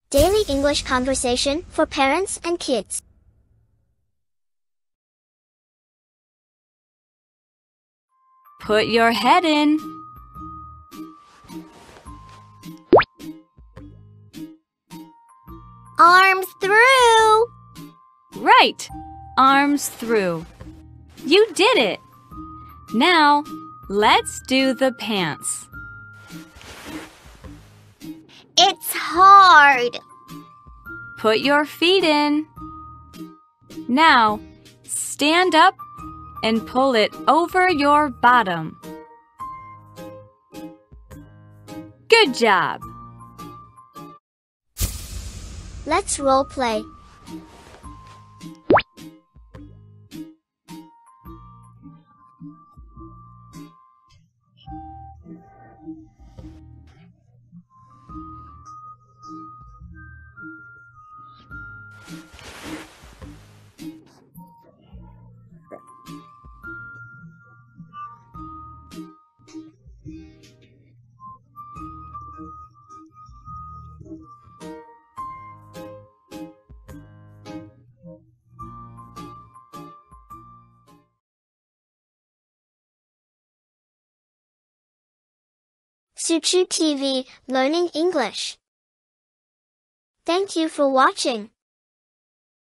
Daily English conversation for parents and kids. Put your head in. Arms through. Right. Arms through. You did it. Now, let's do the pants. It's hard. Put your feet in. Now, stand up and pull it over your bottom. Good job. Let's role play. Suchu TV, Learning English. Thank you for watching.